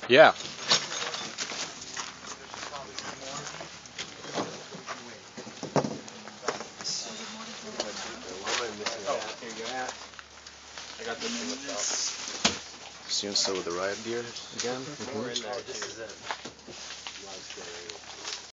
Yeah. Soon so with the riot gear again.